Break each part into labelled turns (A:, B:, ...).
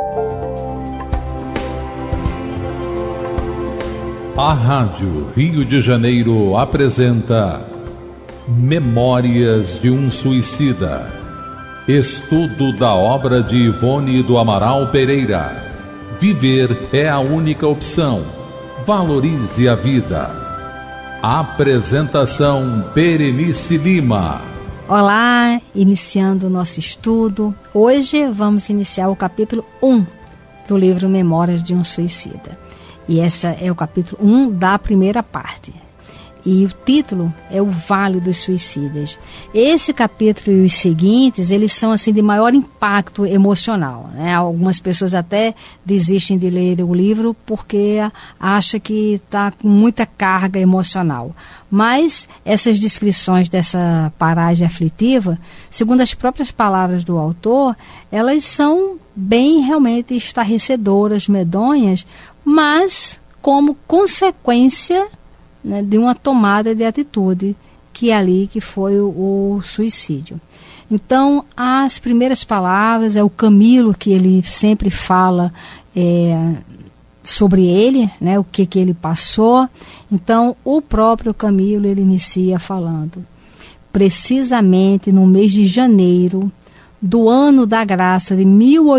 A: A Rádio Rio de Janeiro apresenta Memórias de um Suicida. Estudo da obra de Ivone do Amaral Pereira. Viver é a única opção. Valorize a vida. Apresentação Berenice Lima.
B: Olá, iniciando o nosso estudo. Hoje vamos iniciar o capítulo 1 do livro Memórias de um Suicida. E esse é o capítulo 1 da primeira parte. E o título é O Vale dos Suicidas. Esse capítulo e os seguintes, eles são assim de maior impacto emocional, né? Algumas pessoas até desistem de ler o livro porque acham que está com muita carga emocional. Mas essas descrições dessa paragem aflitiva, segundo as próprias palavras do autor, elas são bem realmente estarrecedoras, medonhas, mas como consequência, né, de uma tomada de atitude que foi o suicídio. Então, as primeiras palavras é o Camilo, que ele sempre fala sobre ele, né, o que ele passou. Então, o próprio Camilo, ele inicia falando: precisamente no mês de janeiro do ano da graça de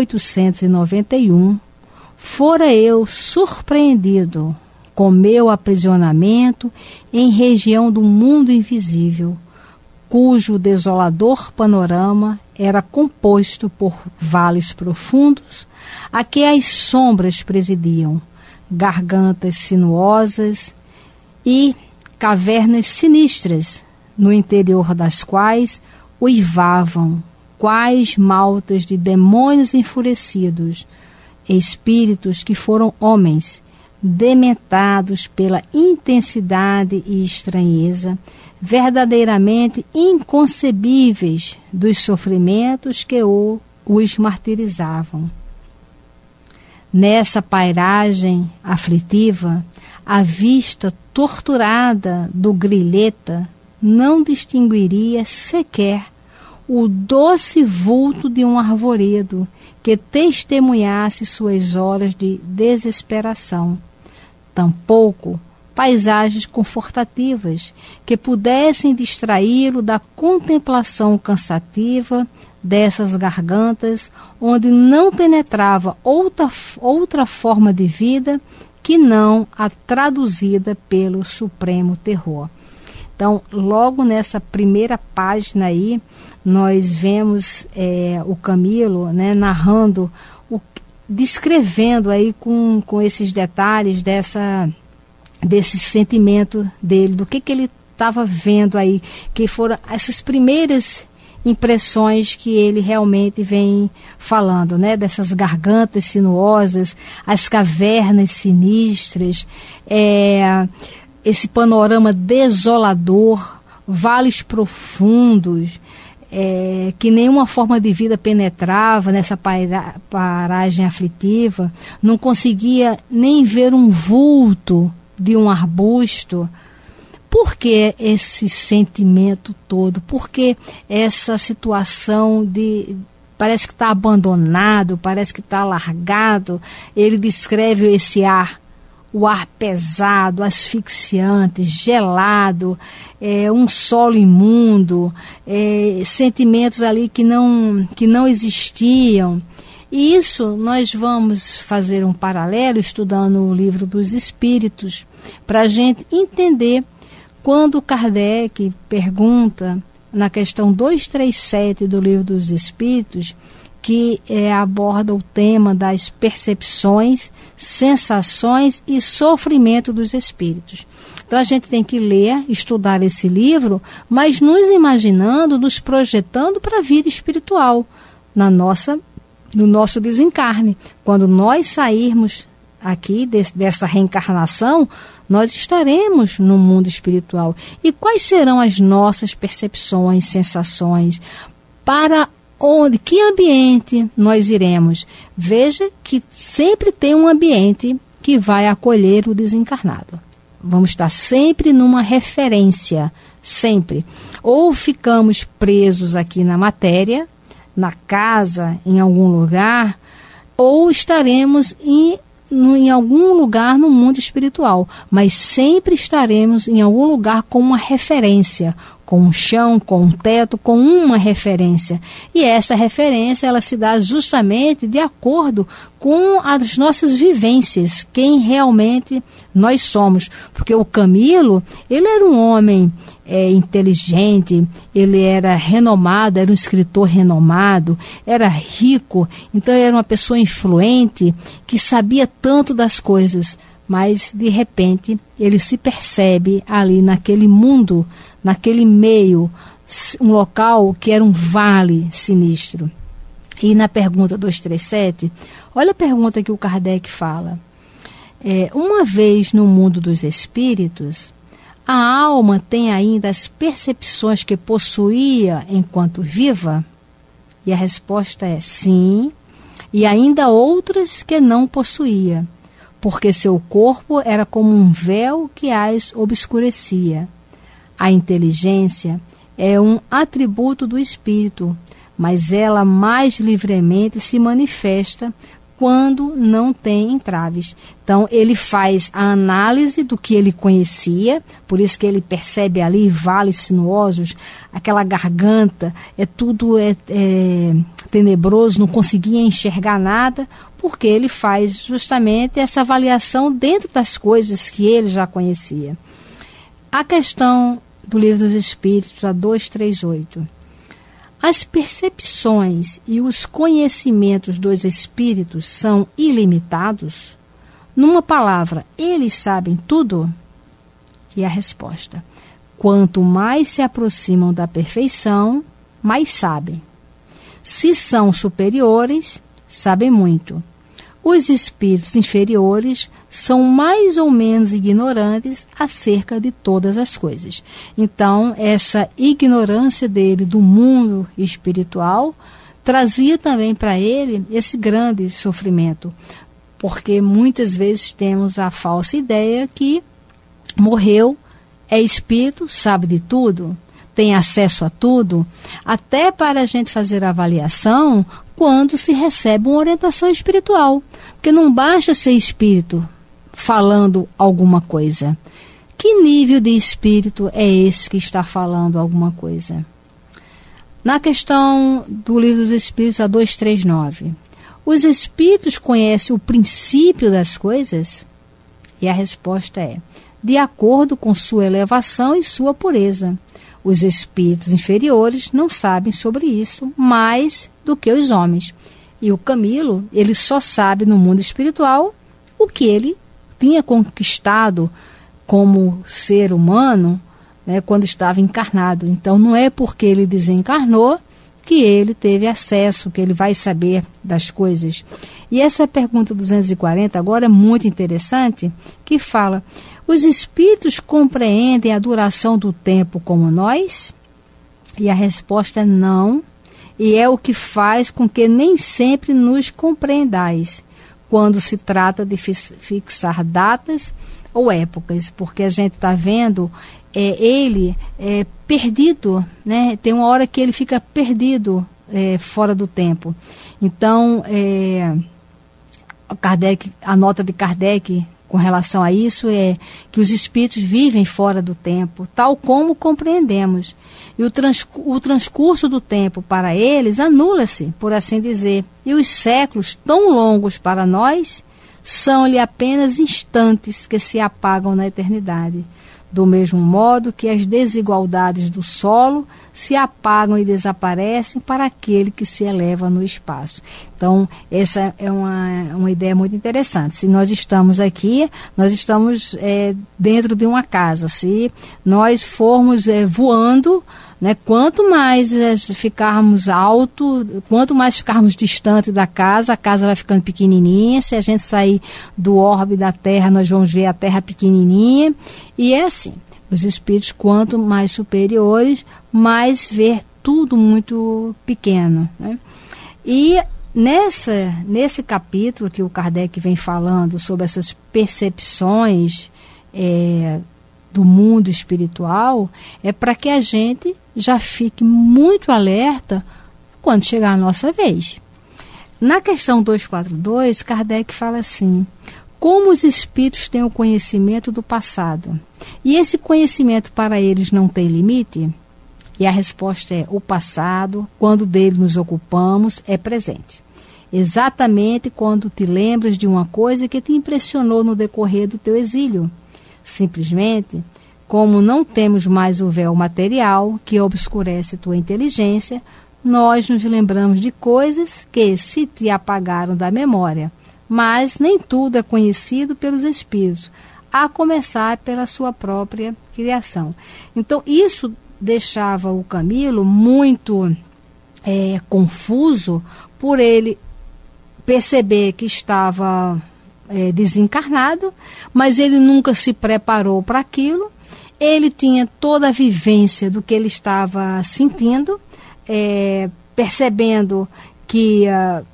B: 1891, fora eu surpreendido com meu aprisionamento em região do mundo invisível, cujo desolador panorama era composto por vales profundos, a que as sombras presidiam, gargantas sinuosas e cavernas sinistras, no interior das quais uivavam, quais maltas de demônios enfurecidos, espíritos que foram homens, dementados pela intensidade e estranheza, verdadeiramente inconcebíveis dos sofrimentos que os martirizavam. Nessa pairagem aflitiva, a vista torturada do grilheta não distinguiria sequer o doce vulto de um arvoredo que testemunhasse suas horas de desesperação. Tampouco paisagens confortativas que pudessem distraí-lo da contemplação cansativa dessas gargantas, onde não penetrava outra forma de vida que não a traduzida pelo supremo terror. Então, logo nessa primeira página aí, nós vemos o Camilo, né, narrando, descrevendo aí com esses detalhes desse sentimento dele, do que ele estava vendo aí, que foram essas primeiras impressões que ele realmente vem falando, né, dessas gargantas sinuosas, as cavernas sinistras, esse panorama desolador, vales profundos, que nenhuma forma de vida penetrava nessa paragem aflitiva, não conseguia nem ver um vulto de um arbusto. Por que esse sentimento todo? Por que essa situação de... parece que está abandonado, parece que está largado? Ele descreve esse ar, o ar pesado, asfixiante, gelado, um solo imundo, sentimentos ali que não existiam. E isso nós vamos fazer um paralelo estudando o Livro dos Espíritos, para a gente entender quando Kardec pergunta na questão 237 do Livro dos Espíritos, que aborda o tema das percepções, sensações e sofrimento dos espíritos. Então a gente tem que ler, estudar esse livro, mas nos imaginando, nos projetando para a vida espiritual, no nosso desencarne. Quando nós sairmos aqui dessa reencarnação, nós estaremos no mundo espiritual. E quais serão as nossas percepções, sensações, para onde, que ambiente nós iremos? Veja que sempre tem um ambiente que vai acolher o desencarnado. Vamos estar sempre numa referência, sempre. Ou ficamos presos aqui na matéria, na casa, em algum lugar, ou estaremos em algum lugar no mundo espiritual, mas sempre estaremos em algum lugar com uma referência, com um chão, com um teto, com uma referência. E essa referência, ela se dá justamente de acordo com as nossas vivências, quem realmente nós somos. Porque o Camilo, ele era um homem inteligente, ele era renomado, era um escritor renomado, era rico, então ele era uma pessoa influente, que sabia tanto das coisas, mas de repente ele se percebe ali naquele mundo, naquele meio, um local que era um vale sinistro. E na pergunta 237, olha a pergunta que o Kardec fala. Uma vez no mundo dos espíritos, a alma tem ainda as percepções que possuía enquanto viva? E a resposta é sim, e ainda outras que não possuía, porque seu corpo era como um véu que as obscurecia. A inteligência é um atributo do espírito, mas ela mais livremente se manifesta quando não tem entraves. Então, ele faz a análise do que ele conhecia, por isso que ele percebe ali vales sinuosos, aquela garganta, tudo tenebroso, não conseguia enxergar nada, porque ele faz justamente essa avaliação dentro das coisas que ele já conhecia. A questão do Livro dos Espíritos, a 238. As percepções e os conhecimentos dos espíritos são ilimitados? Numa palavra, eles sabem tudo? E a resposta: quanto mais se aproximam da perfeição, mais sabem. Se são superiores, sabem muito. Os espíritos inferiores são mais ou menos ignorantes acerca de todas as coisas. Então, essa ignorância dele do mundo espiritual trazia também para ele esse grande sofrimento, porque muitas vezes temos a falsa ideia que morreu, é espírito, sabe de tudo, tem acesso a tudo, até para a gente fazer a avaliação quando se recebe uma orientação espiritual. Porque não basta ser espírito falando alguma coisa. Que nível de espírito é esse que está falando alguma coisa? Na questão do Livro dos Espíritos, a 239, os espíritos conhecem o princípio das coisas? E a resposta é: de acordo com sua elevação e sua pureza. Os espíritos inferiores não sabem sobre isso mais do que os homens. E o Camilo, ele só sabe no mundo espiritual o que ele tinha conquistado como ser humano, né, quando estava encarnado. Então não é porque ele desencarnou que ele teve acesso, que ele vai saber das coisas. E essa pergunta 240 agora é muito interessante, que fala: os espíritos compreendem a duração do tempo como nós? E a resposta é não, e é o que faz com que nem sempre nos compreendais, quando se trata de fixar datas ou épocas, porque a gente está vendo ele perdido, né? Tem uma hora que ele fica perdido fora do tempo. Então, a nota de Kardec com relação a isso é que os espíritos vivem fora do tempo, tal como compreendemos. E o transcurso do tempo para eles anula-se, por assim dizer. E os séculos tão longos para nós são-lhe apenas instantes que se apagam na eternidade. Do mesmo modo que as desigualdades do solo se apagam e desaparecem para aquele que se eleva no espaço. Então, essa é uma ideia muito interessante. Se nós estamos aqui, nós estamos dentro de uma casa. Se nós formos voando, né, quanto mais ficarmos alto, quanto mais ficarmos distante da casa, a casa vai ficando pequenininha. Se a gente sair do orbe da Terra, nós vamos ver a Terra pequenininha. E é assim, os espíritos, quanto mais superiores, mais ver tudo muito pequeno, né? E nesse capítulo que o Kardec vem falando sobre essas percepções do mundo espiritual, é para que a gente já fique muito alerta quando chegar a nossa vez. Na questão 242, Kardec fala assim: como os espíritos têm o conhecimento do passado? E esse conhecimento para eles não tem limite? E a resposta é: o passado, quando dele nos ocupamos, é presente. Exatamente quando te lembras de uma coisa que te impressionou no decorrer do teu exílio. Simplesmente, como não temos mais o véu material que obscurece tua inteligência, nós nos lembramos de coisas que se te apagaram da memória, mas nem tudo é conhecido pelos espíritos, a começar pela sua própria criação. Então, isso deixava o Camilo muito confuso, por ele perceber que estava desencarnado, mas ele nunca se preparou para aquilo. Ele tinha toda a vivência do que ele estava sentindo, percebendo que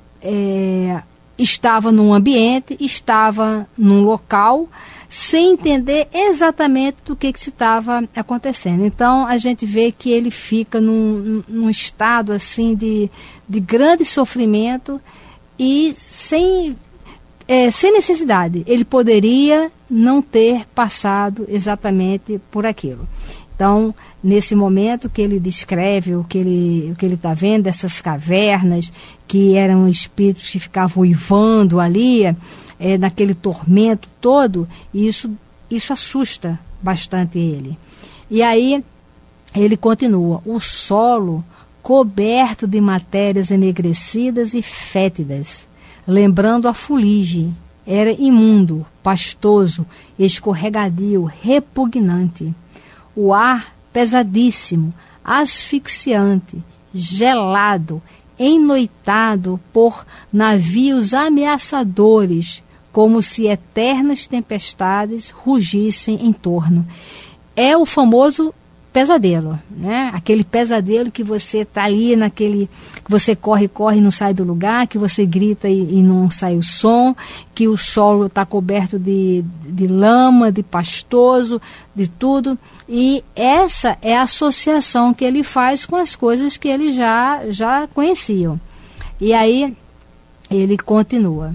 B: estava num ambiente, estava num local, sem entender exatamente do que se estava acontecendo. Então, a gente vê que ele fica num estado assim de grande sofrimento e sem necessidade. Ele poderia não ter passado exatamente por aquilo. Então, nesse momento que ele descreve o que ele está vendo, essas cavernas, que eram espíritos que ficavam uivando ali, naquele tormento todo, isso assusta bastante ele. E aí, ele continua: o solo coberto de matérias enegrecidas e fétidas, lembrando a fuligem, era imundo, pastoso, escorregadio, repugnante. O ar pesadíssimo, asfixiante, gelado, ennoitado por navios ameaçadores, como se eternas tempestades rugissem em torno. É o famoso pesadelo, né? Aquele pesadelo que você está ali que você corre e não sai do lugar, que você grita e não sai o som, que o solo está coberto de lama, de pastoso, de tudo. E essa é a associação que ele faz com as coisas que ele já conheciam. E aí ele continua: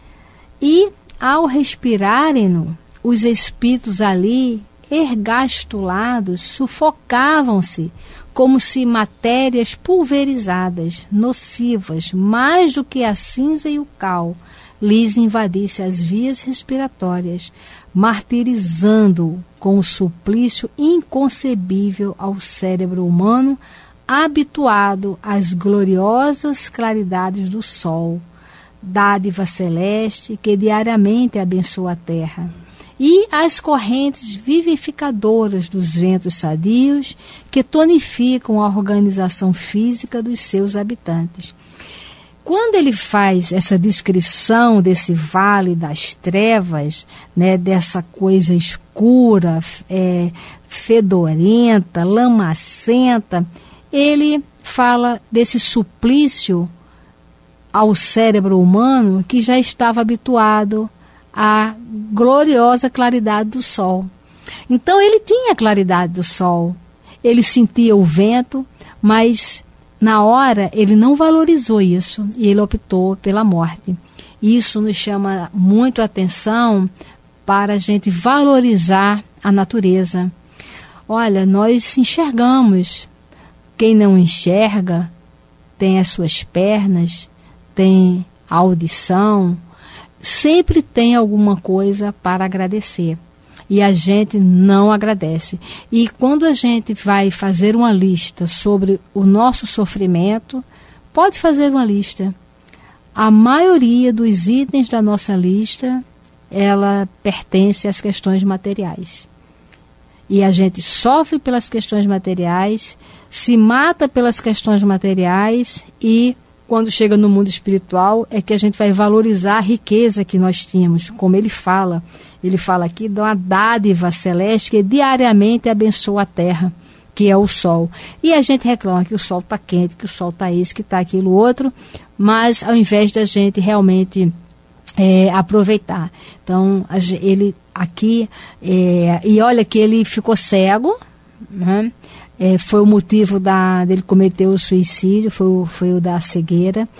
B: e ao respirarem-no, os espíritos ali ergastulados sufocavam-se como se matérias pulverizadas, nocivas, mais do que a cinza e o cal, lhes invadisse as vias respiratórias, martirizando-o com o suplício inconcebível ao cérebro humano, habituado às gloriosas claridades do sol, dádiva celeste que diariamente abençoa a terra, e as correntes vivificadoras dos ventos sadios que tonificam a organização física dos seus habitantes. Quando ele faz essa descrição desse vale das trevas, né, dessa coisa escura, fedorenta, lamacenta, ele fala desse suplício ao cérebro humano que já estava habituado à gloriosa claridade do sol. Então ele tinha a claridade do sol, ele sentia o vento, mas na hora ele não valorizou isso e ele optou pela morte. Isso nos chama muito a atenção para a gente valorizar a natureza. Olha, nós enxergamos. Quem não enxerga tem as suas pernas, tem a audição, sempre tem alguma coisa para agradecer. E a gente não agradece. E quando a gente vai fazer uma lista sobre o nosso sofrimento, pode fazer uma lista. A maioria dos itens da nossa lista, ela pertence às questões materiais. E a gente sofre pelas questões materiais, se mata pelas questões materiais e quando chega no mundo espiritual é que a gente vai valorizar a riqueza que nós tínhamos, como ele fala aqui de uma dádiva celeste que diariamente abençoa a terra, que é o sol. E a gente reclama que o sol está quente, que o sol está isso, que está aquilo outro, mas ao invés da gente realmente aproveitar. Então, ele aqui, e olha que ele ficou cego, né? Foi o motivo dele cometer o suicídio, foi o da cegueira.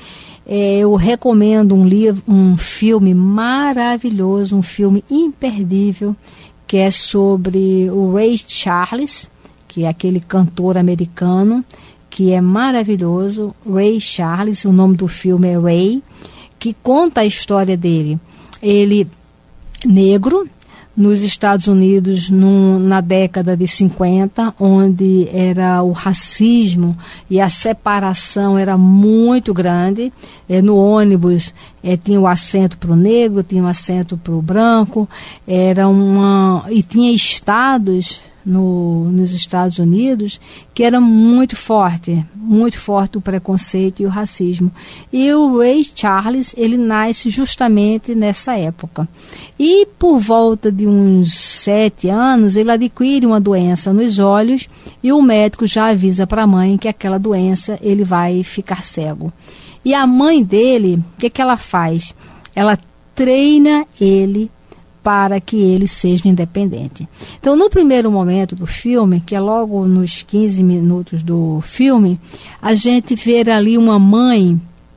B: Eu recomendo um filme maravilhoso, um filme imperdível, que é sobre o Ray Charles, que é aquele cantor americano, que é maravilhoso. Ray Charles, o nome do filme é Ray, que conta a história dele. Ele, negro, nos Estados Unidos, na década de 50, onde era o racismo e a separação era muito grande. No ônibus tinha o assento para o negro, tinha o assento para o branco, e tinha estados nos Estados Unidos que era muito forte o preconceito e o racismo. E o Ray Charles, ele nasce justamente nessa época. E por volta de uns 7 anos, ele adquire uma doença nos olhos e o médico já avisa para a mãe que aquela doença ele vai ficar cego. E a mãe dele, o que ela faz? Ela treina ele para que ele seja independente. Então, no primeiro momento do filme, que é logo nos 15 minutos do filme, a gente vê ali uma mãe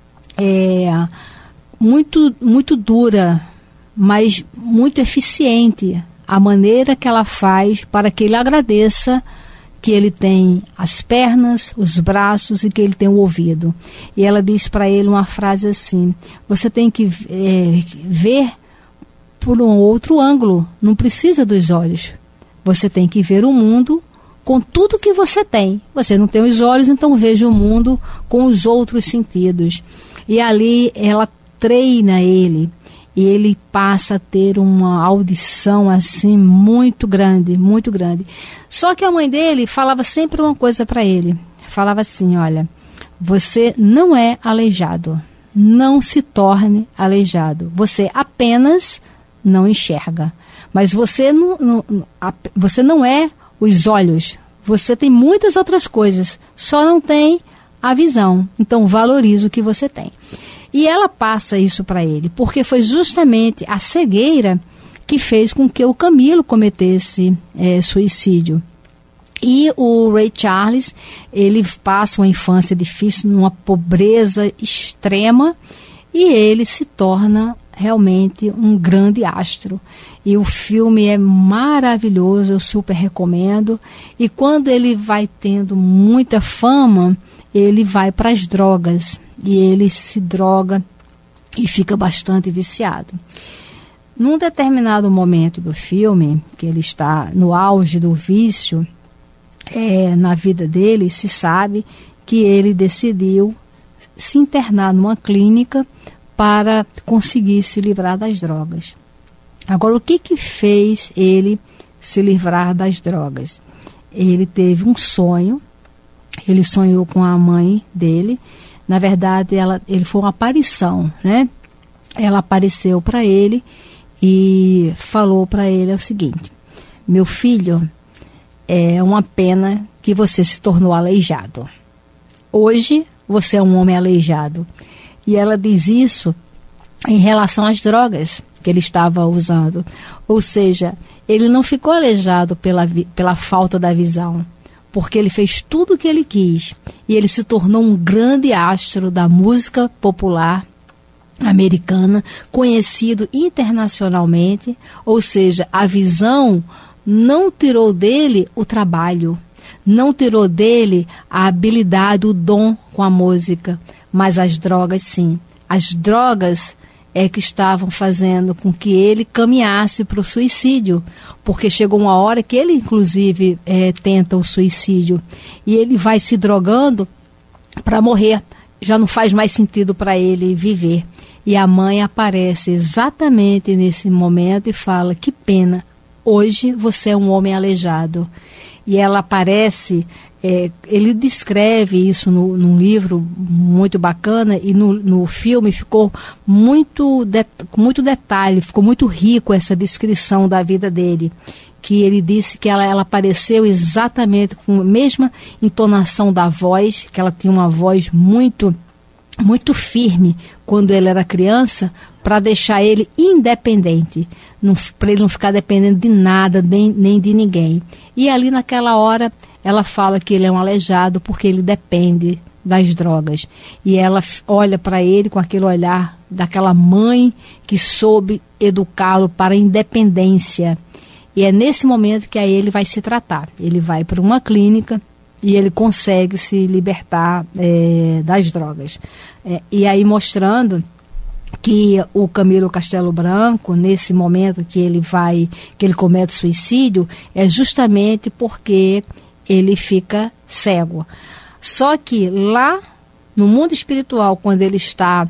B: muito dura, mas muito eficiente, a maneira que ela faz para que ele agradeça que ele tem as pernas, os braços e que ele tem o ouvido. E ela diz para ele uma frase assim: você tem que ver por um outro ângulo, não precisa dos olhos. Você tem que ver o mundo com tudo que você tem. Você não tem os olhos, então veja o mundo com os outros sentidos. E ali ela treina ele, e ele passa a ter uma audição assim muito grande, muito grande. Só que a mãe dele falava sempre uma coisa para ele. Falava assim: olha, você não é aleijado. Não se torne aleijado. Você apenas não enxerga. Mas você não é os olhos. Você tem muitas outras coisas, só não tem a visão. Então valorize o que você tem. E ela passa isso para ele, porque foi justamente a cegueira que fez com que o Camilo cometesse suicídio. E o Ray Charles, ele passa uma infância difícil, numa pobreza extrema, e ele se torna realmente um grande astro. E o filme é maravilhoso, eu super recomendo. E quando ele vai tendo muita fama, ele vai para as drogas. E ele se droga e fica bastante viciado. Num determinado momento do filme, que ele está no auge do vício, na vida dele, se sabe que ele decidiu se internar numa clínica para conseguir se livrar das drogas. Agora, o que fez ele se livrar das drogas? Ele teve um sonho, ele sonhou com a mãe dele. Na verdade, ele foi uma aparição, né? Ela apareceu para ele e falou para ele o seguinte: meu filho, é uma pena que você se tornou aleijado. Hoje, você é um homem aleijado. E ela diz isso em relação às drogas que ele estava usando. Ou seja, ele não ficou aleijado pela falta da visão, porque ele fez tudo o que ele quis. E ele se tornou um grande astro da música popular americana, conhecido internacionalmente. Ou seja, a visão não tirou dele o trabalho, não tirou dele a habilidade, o dom com a música, mas as drogas sim. As drogas é que estavam fazendo com que ele caminhasse para o suicídio, porque chegou uma hora que ele, inclusive, tenta o suicídio, e ele vai se drogando para morrer. Já não faz mais sentido para ele viver. E a mãe aparece exatamente nesse momento e fala: que pena, hoje você é um homem aleijado. E ela aparece, ele descreve isso num livro muito bacana, e no filme ficou com muito detalhe, ficou muito rico essa descrição da vida dele, que ele disse que ela apareceu exatamente com a mesma entonação da voz, que ela tinha uma voz muito firme quando ele era criança, para deixar ele independente, para ele não ficar dependendo de nada, nem de ninguém. E ali naquela hora ela fala que ele é um aleijado porque ele depende das drogas. E ela olha para ele com aquele olhar daquela mãe que soube educá-lo para a independência. E é nesse momento que aí ele vai se tratar. Ele vai para uma clínica e ele consegue se libertar das drogas. E aí mostrando que o Camilo Castelo Branco, nesse momento que ele comete suicídio, é justamente porque ele fica cego. Só que lá no mundo espiritual, quando ele está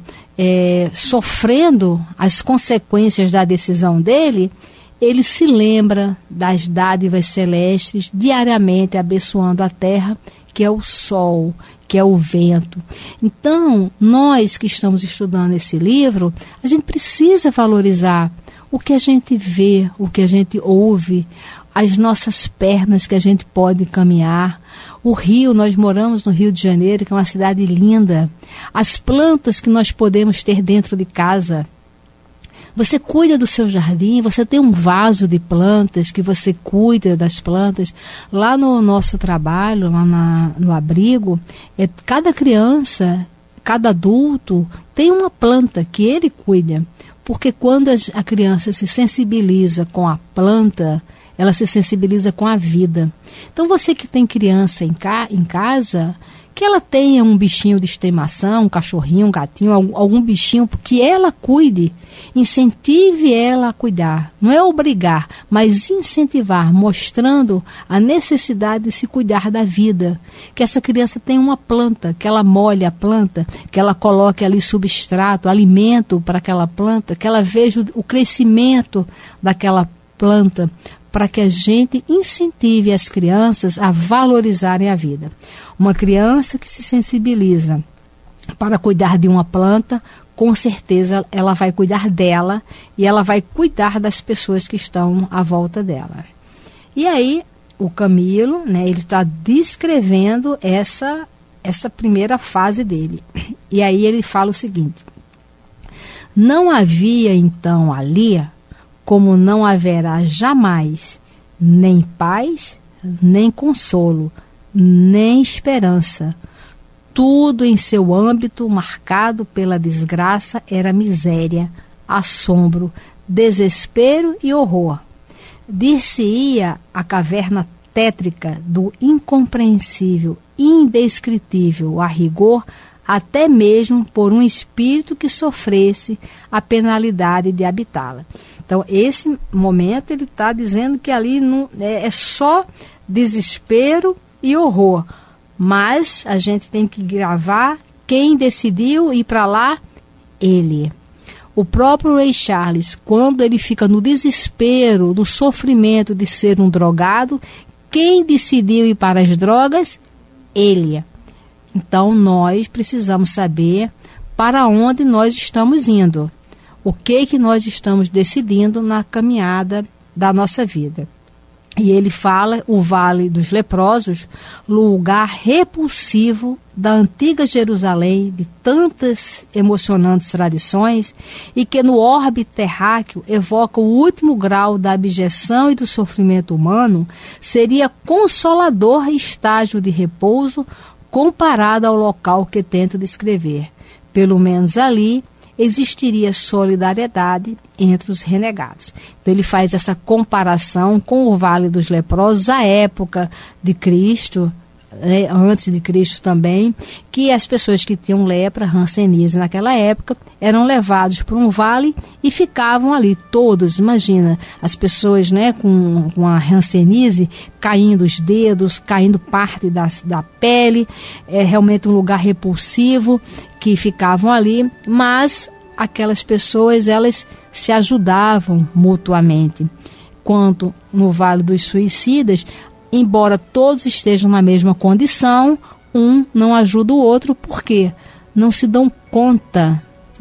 B: sofrendo as consequências da decisão dele, ele se lembra das dádivas celestes, diariamente abençoando a terra, que é o sol, que é o vento. Então, nós que estamos estudando esse livro, a gente precisa valorizar o que a gente vê, o que a gente ouve, as nossas pernas que a gente pode caminhar, o rio, nós moramos no Rio de Janeiro, que é uma cidade linda, as plantas que nós podemos ter dentro de casa. Você cuida do seu jardim, você tem um vaso de plantas que você cuida das plantas. Lá no nosso trabalho, lá no abrigo, cada criança, cada adulto tem uma planta que ele cuida. Porque quando a criança se sensibiliza com a planta, ela se sensibiliza com a vida. Então você que tem criança em casa, que ela tenha um bichinho de estimação, um cachorrinho, um gatinho, algum bichinho, que ela cuide, incentive ela a cuidar. Não é obrigar, mas incentivar, mostrando a necessidade de se cuidar da vida. Que essa criança tenha uma planta, que ela molhe a planta, que ela coloque ali substrato, alimento para aquela planta, que ela veja o crescimento daquela planta, para que a gente incentive as crianças a valorizarem a vida. Uma criança que se sensibiliza para cuidar de uma planta, com certeza ela vai cuidar dela e ela vai cuidar das pessoas que estão à volta dela. E aí, o Camilo, ele está descrevendo essa primeira fase dele. E aí ele fala o seguinte: não havia então ali, como não haverá jamais, nem paz, nem consolo, nem esperança. Tudo em seu âmbito, marcado pela desgraça, era miséria, assombro, desespero e horror. Dir-se-ia a caverna tétrica do incompreensível, indescritível, a rigor, até mesmo por um espírito que sofresse a penalidade de habitá-la. Então, esse momento ele está dizendo que ali não, é só desespero e horror. Mas a gente tem que gravar quem decidiu ir para lá, ele. O próprio Ray Charles, quando ele fica no desespero, no sofrimento de ser um drogado, quem decidiu ir para as drogas? Ele. Então, nós precisamos saber para onde nós estamos indo. O que nós estamos decidindo na caminhada da nossa vida. E ele fala o Vale dos Leprosos, lugar repulsivo da antiga Jerusalém, de tantas emocionantes tradições, e que no orbe terráqueo evoca o último grau da abjeção e do sofrimento humano, seria consolador estágio de repouso comparado ao local que tento descrever. Pelo menos ali existiria solidariedade entre os renegados. Então ele faz essa comparação com o Vale dos Leprosos, à época de Cristo, antes de Cristo também, que as pessoas que tinham lepra, hanseníase naquela época, eram levados para um vale e ficavam ali todos. Imagina, as pessoas com a hanseníase caindo os dedos, caindo parte da pele, é realmente um lugar repulsivo, que ficavam ali, mas aquelas pessoas, elas se ajudavam mutuamente. Quanto no Vale dos Suicidas, embora todos estejam na mesma condição, um não ajuda o outro, porque não se dão conta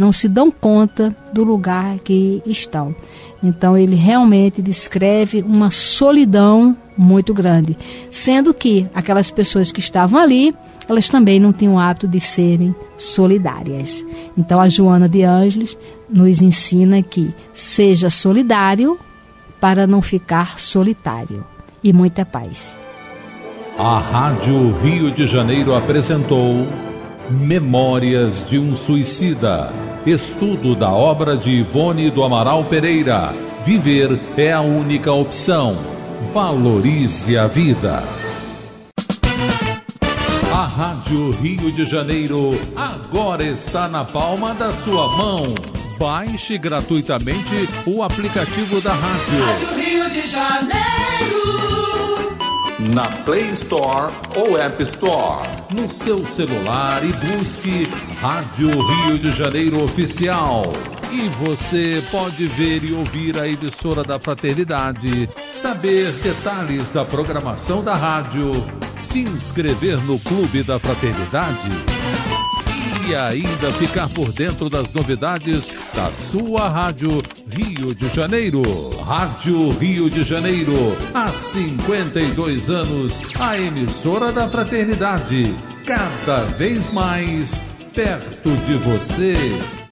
B: do lugar que estão. Então ele realmente descreve uma solidão muito grande, sendo que aquelas pessoas que estavam ali, elas também não tinham o hábito de serem solidárias. Então a Joana de Ângeles nos ensina que seja solidário para não ficar solitário. E muita paz.
A: A Rádio Rio de Janeiro apresentou Memórias de um Suicida. Estudo da obra de Ivone do Amaral Pereira. Viver é a única opção. Valorize a vida. A Rádio Rio de Janeiro agora está na palma da sua mão. Baixe gratuitamente o aplicativo da rádio.
C: Rádio Rio de Janeiro.
A: Na Play Store ou App Store, no seu celular, e busque Rádio Rio de Janeiro Oficial. E você pode ver e ouvir a emissora da Fraternidade, saber detalhes da programação da rádio, se inscrever no Clube da Fraternidade e ainda ficar por dentro das novidades da sua Rádio Rio de Janeiro. Rádio Rio de Janeiro, há 52 anos, a emissora da Fraternidade, cada vez mais perto de você.